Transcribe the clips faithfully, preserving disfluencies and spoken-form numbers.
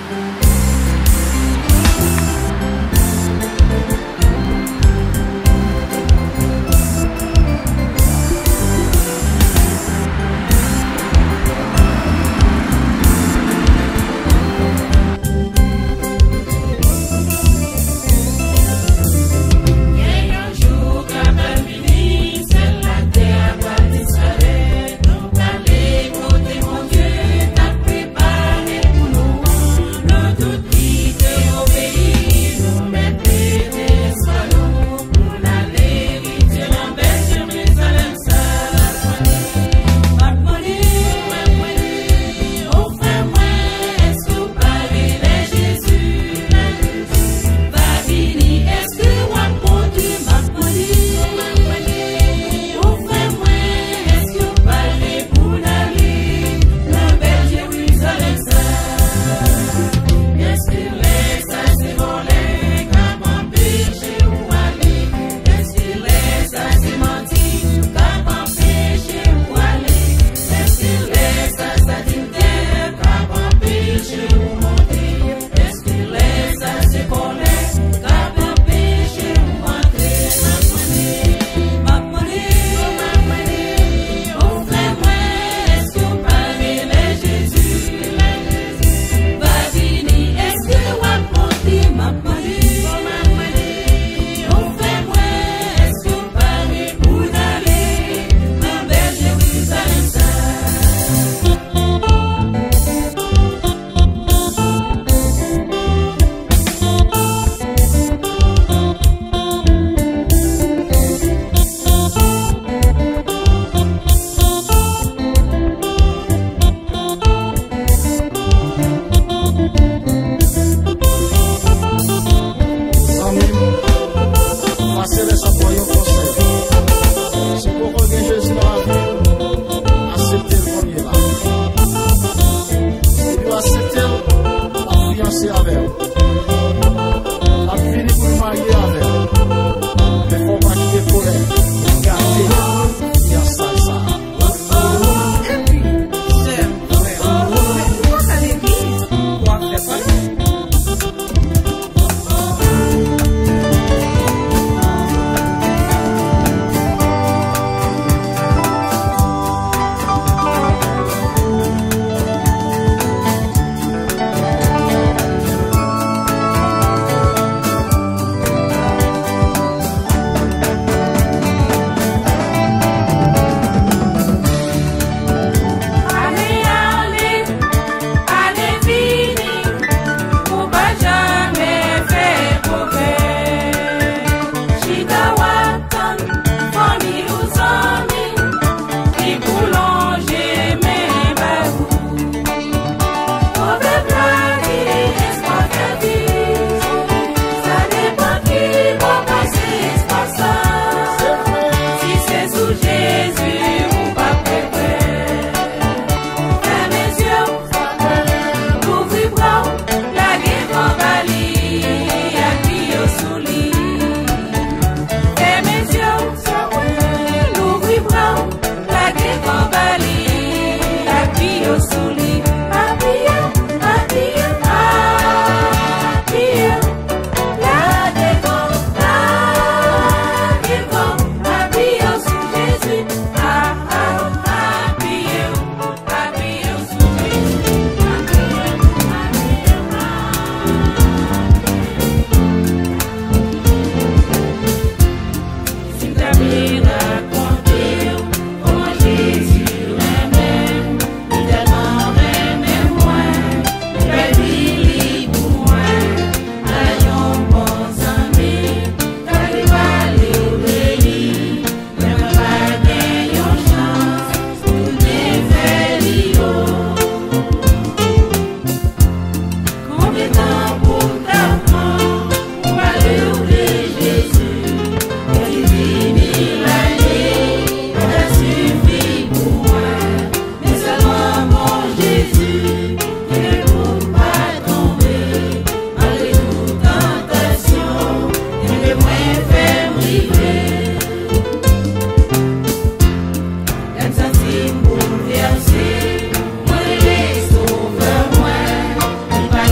Bouleversé, moi les sauveurs, moi, il va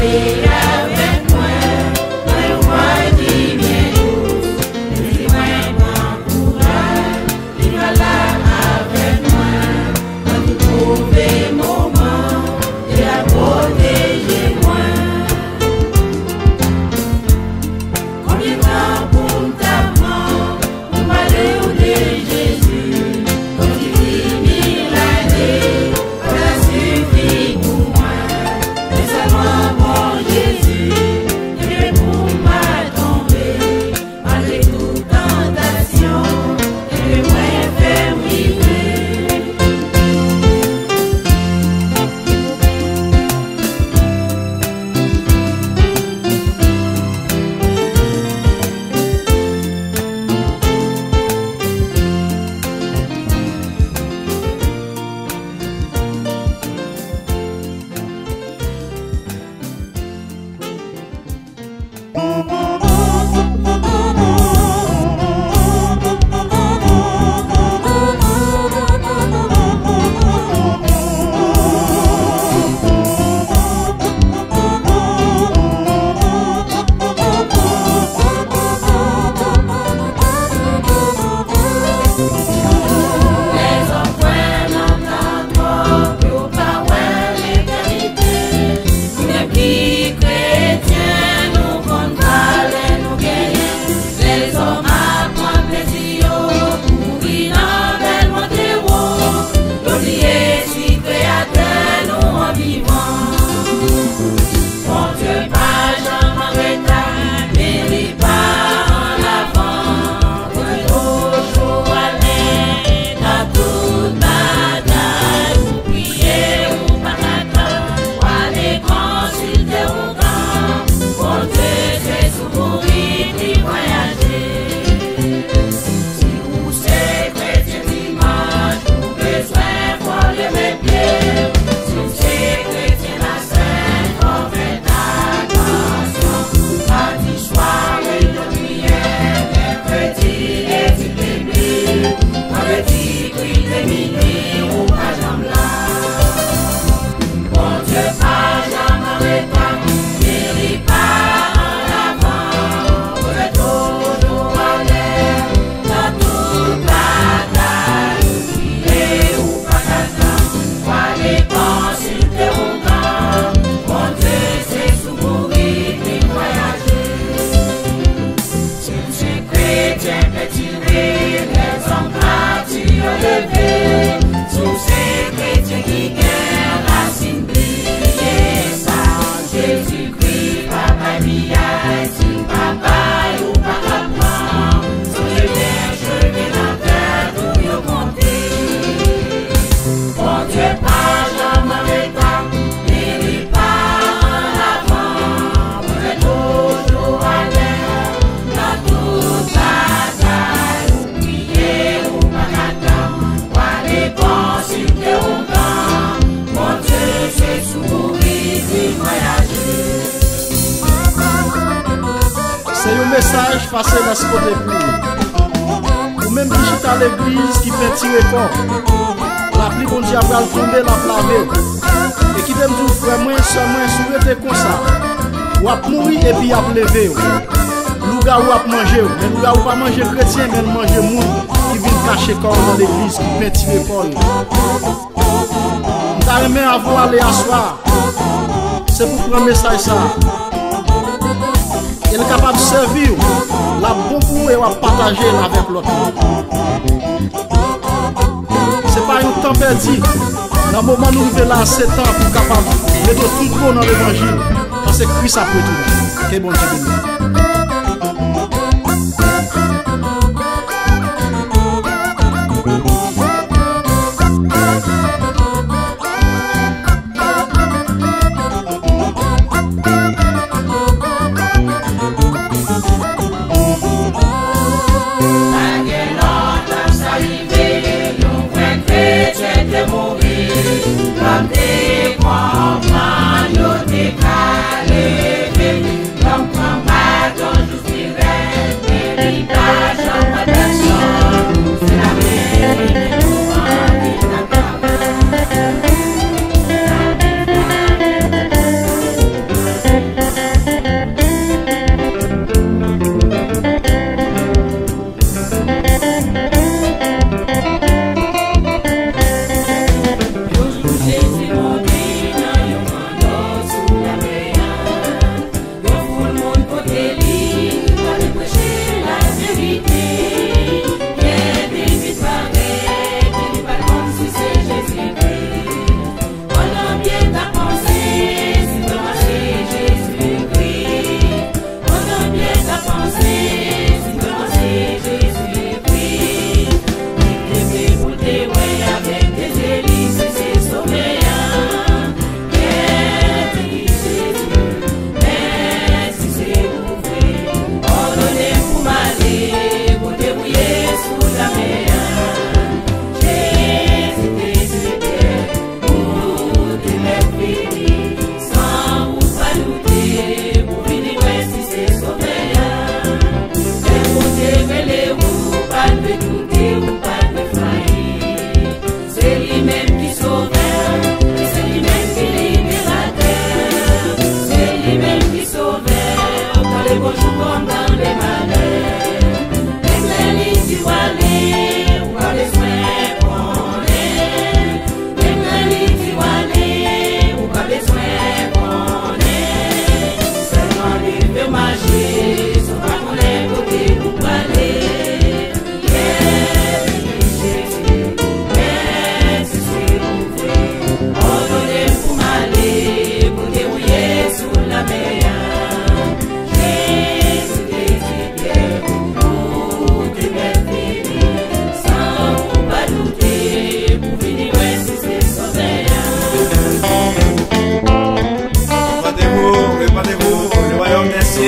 Message passé dans ce côté pour ou même qui chita à l'église qui fait tirer fort la pluie bon Dieu va tomber la laver et qui t'aime tout frère moi seulement souhaiter comme ça ou à mourir et puis à lever louga ou à manger mais louga ou pas manger chrétien mais manger monde qui vient cacher corps dans l'église qui fait tirer fort on t'a aimé avoir aller asseoir c'est pour prendre message ça. Il est capable de servir la bonne pour et de partager avec l'autre. Ce n'est pas un temps perdu. Dans le moment où nous vivons là, c'est temps pour capable de mettre tout le monde dans l'évangile. Parce que Christ a pris tout. Que bon Dieu bénisse. Don't come back.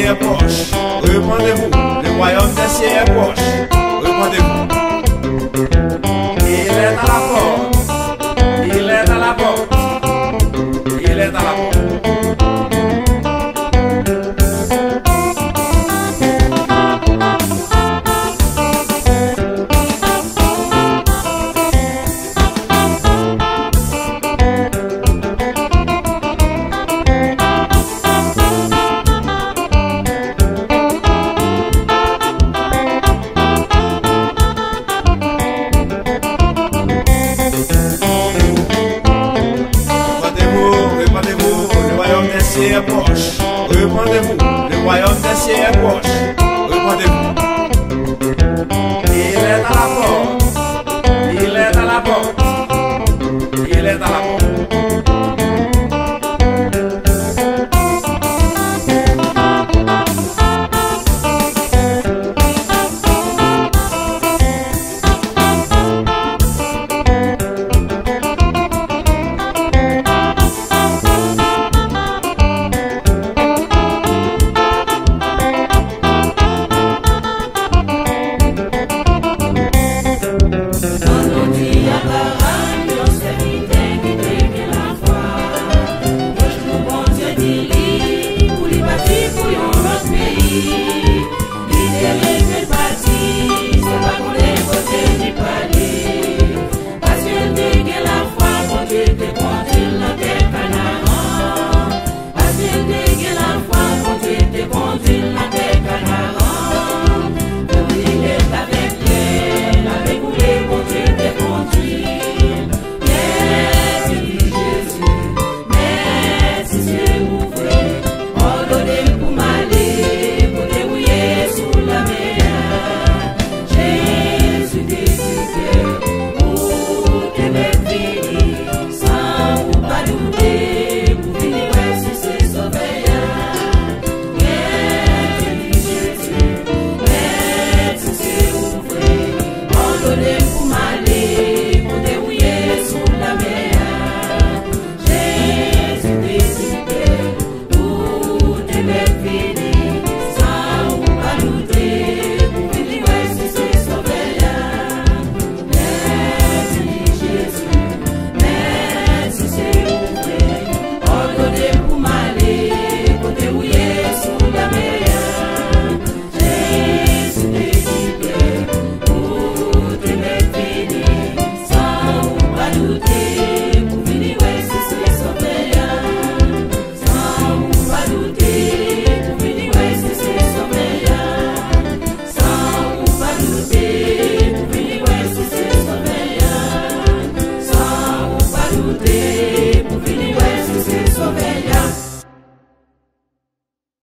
cieux est proche. Répandez-vous, le royaume des cieux est proche. Répandez-vous. Il est à la porte. Il est à la porte. Il est à la porte. Est proche. Répandez-vous, le royaume des cieux est proche. Répandez-vous. Il est à la porte. Il est à la porte. Il est à la porte. Parce que